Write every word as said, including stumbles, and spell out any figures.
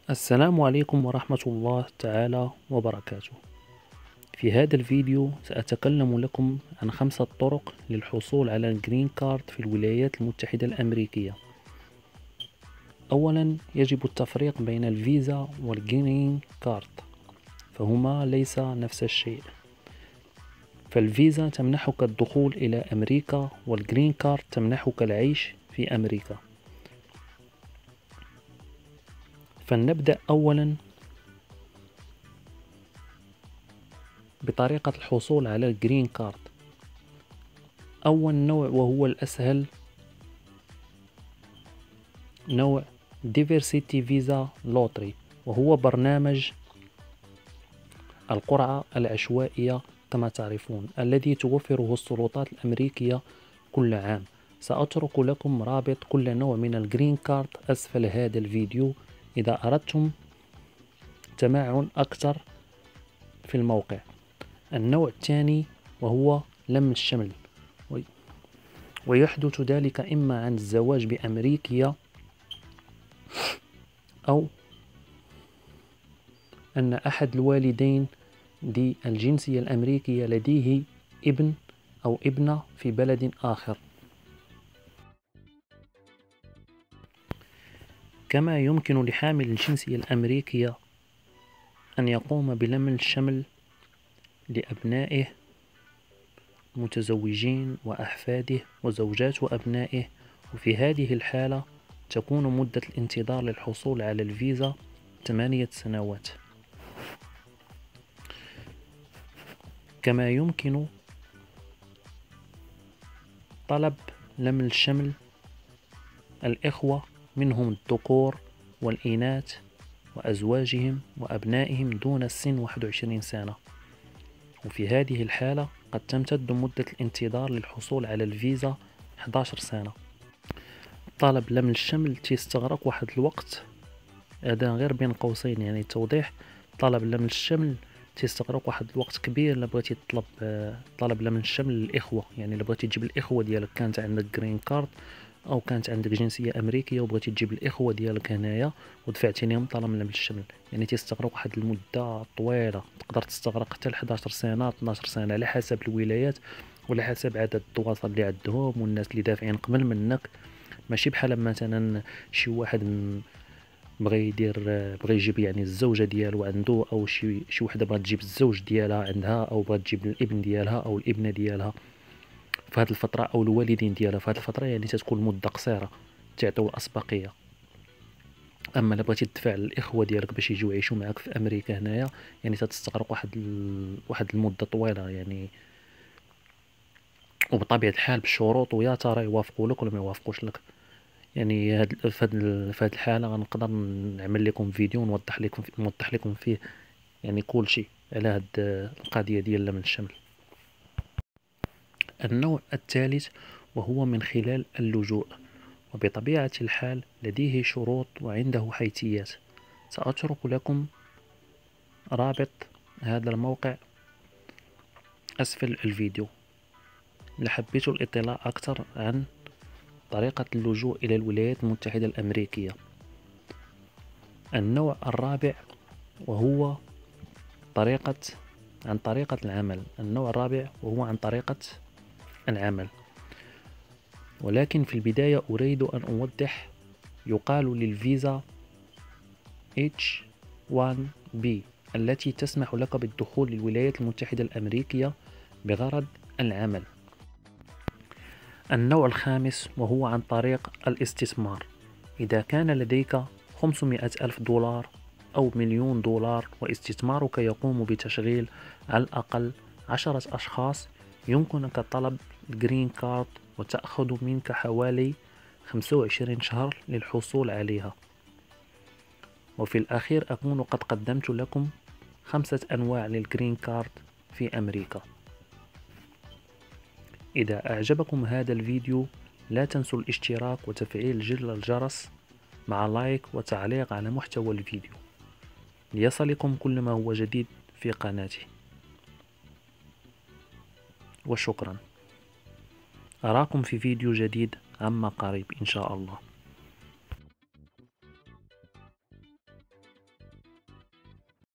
السلام عليكم ورحمة الله تعالى وبركاته. في هذا الفيديو سأتكلم لكم عن خمسة طرق للحصول على الجرين كارد في الولايات المتحدة الأمريكية. أولا، يجب التفريق بين الفيزا والجرين كارد، فهما ليس نفس الشيء. فالفيزا تمنحك الدخول إلى أمريكا، والجرين كارد تمنحك العيش في أمريكا. فلنبدأ أولا بطريقة الحصول على الجرين كارد. أول نوع وهو الأسهل نوع Diversity Visa Lottery، وهو برنامج القرعة العشوائية كما تعرفون، الذي توفره السلطات الأمريكية كل عام. سأترك لكم رابط كل نوع من الجرين كارد أسفل هذا الفيديو إذا أردتم تمعن أكثر في الموقع. النوع الثاني وهو لم الشمل، ويحدث ذلك إما عن الزواج بأمريكية أو أن أحد الوالدين ذي الجنسية الأمريكية لديه ابن أو ابنة في بلد آخر. كما يمكن لحامل الجنسية الأمريكية أن يقوم بلم الشمل لأبنائه متزوجين وأحفاده وزوجات وأبنائه، وفي هذه الحالة تكون مدة الانتظار للحصول على الفيزا ثمانية سنوات. كما يمكن طلب لم الشمل الإخوة منهم الذكور والإناث وأزواجهم وأبنائهم دون السن واحد وعشرين سنة، وفي هذه الحالة قد تمتد مدة الانتظار للحصول على الفيزا إحدى عشرة سنة. طلب لم الشمل تيستغرق واحد الوقت، هذا غير بين قوسين يعني توضيح. طلب لم الشمل تيستغرق واحد الوقت كبير الا بغيتي تطلب طلب لم الشمل للإخوة، يعني الا بغيتي تجيب الإخوة ديالك كانت عندك جرين كارد او كانت عندك جنسية أمريكية وبغيتي تجيب الإخوة ديالك هنايا ودفعتي لهم طلب لم الشمل، يعني تيستغرق واحد المدة طويلة، تقدر تستغرق حتى ل إحدى عشرة سنة اثنا عشر سنة على حسب الولايات وعلى حسب عدد الدواسة اللي عندهم والناس اللي دافعين قبل منك. ماشي بحال مثلا شي واحد بغى يدير بغى يجيب يعني الزوجه ديالو عنده، او شي شي وحده بغات تجيب الزوج ديالها عندها، او بغات تجيب الابن ديالها او الابنه ديالها في هذه الفتره، او الوالدين ديالها في هذه الفتره، يعني تتكون مده قصيره تعطيو الاسبقيه. اما الا بغيتي تدفع للاخوه ديالك باش يجيو يعيشوا معاك في امريكا هنايا، يعني تتستغرق واحد ال... واحد المده طويله يعني، وبطبيعه الحال بالشروط، ويا ترى يوافقوا لك ولا ما يوافقوش لك. يعني هاد في هاد الحاله غنقدر نعمل لكم فيديو نوضح لكم نوضح لكم فيه يعني كل شيء على هاد القضيه ديال لم الشمل. النوع الثالث وهو من خلال اللجوء، وبطبيعه الحال لديه شروط وعنده حيثيات. سأترك لكم رابط هذا الموقع أسفل الفيديو لحبيتوا الاطلاع أكثر عن طريقة اللجوء إلى الولايات المتحدة الأمريكية. النوع الرابع وهو طريقة عن طريقة العمل. النوع الرابع وهو عن طريقة العمل، ولكن في البداية أريد أن أوضح. يقال للفيزا إتش وان بي التي تسمح لك بالدخول للولايات المتحدة الأمريكية بغرض العمل. النوع الخامس وهو عن طريق الاستثمار. إذا كان لديك خمسمائة ألف دولار أو مليون دولار واستثمارك يقوم بتشغيل على الأقل عشرة أشخاص، يمكنك طلب الجرين كارد وتأخذ منك حوالي خمسة وعشرين شهر للحصول عليها. وفي الأخير أكون قد قدمت لكم خمسة أنواع للجرين كارد في أمريكا. إذا أعجبكم هذا الفيديو لا تنسوا الاشتراك وتفعيل زر الجرس مع لايك وتعليق على محتوى الفيديو ليصلكم كل ما هو جديد في قناتي. وشكرا. أراكم في فيديو جديد عما قريب إن شاء الله.